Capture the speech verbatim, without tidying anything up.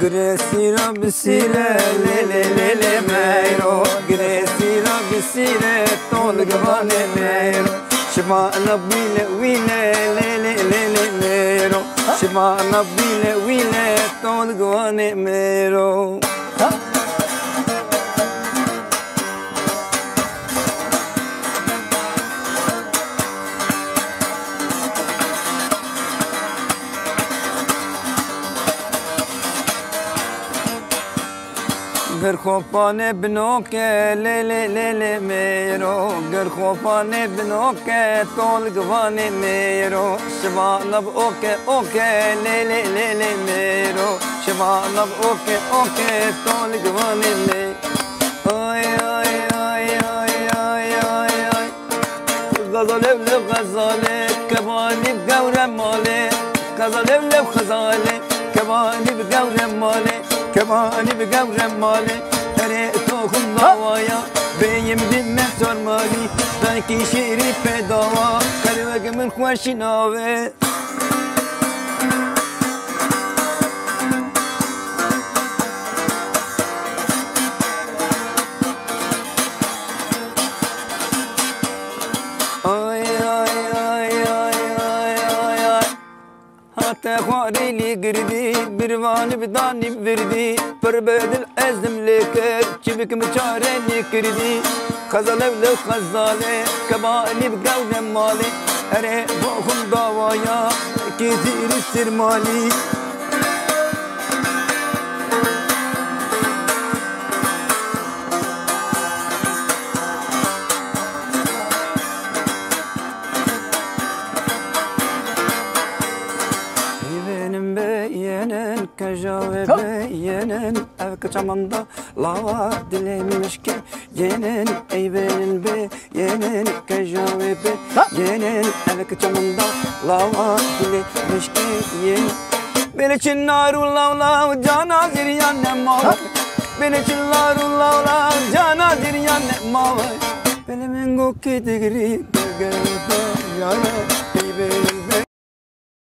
Gresira bisire le le le le mero Gresira bisire tol gvane mero Shema nabile wile le le le le mero Shema nabile wile tol gvane mero گر خوپانه بنوکه لی لی لی لی میرو گر خوپانه بنوکه تول گوانه میرو شما نب اوکه اوکه لی لی لی لی میرو شما نب اوکه اوکه تول گوانه می آی آی آی آی آی آی آی غزاله لب غزاله کبانی بگور ماله غزاله لب غزاله کبانی بگور ماله Kemani bir gavre mali Tere tohum davaya Beyim dinle sormali Belki şiiri bedava Kalbegimin hoşinave Ay ay ay ay ay ay ay Hatta kharili girdi bir vani bir dani verdi Perbedil ezdim leker çivik mi çareni kirdi Kazalev lev kazale kebani bir gavne mali Ere bohum davaya keziri sirmali Kajave beyenen ev kaçamanda lava dilemiş ki yenen ey benim beyenen kajave beyenen ev kaçamanda lava dilemiş ki yen beni çinnaru lavla cana ziryan mav beni çinnaru lavla cana ziryan mav beni mengo ki digri gel gel ya ey benim